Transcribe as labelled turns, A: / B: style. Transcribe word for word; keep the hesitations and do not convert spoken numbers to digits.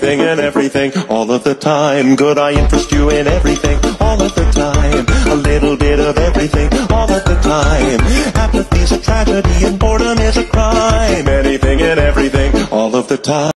A: anything and everything, all of the time. Could I interest you in everything, all of the time? A little bit of everything, all of the time. Apathy's a tragedy and boredom is a crime. Anything and everything, all of the time.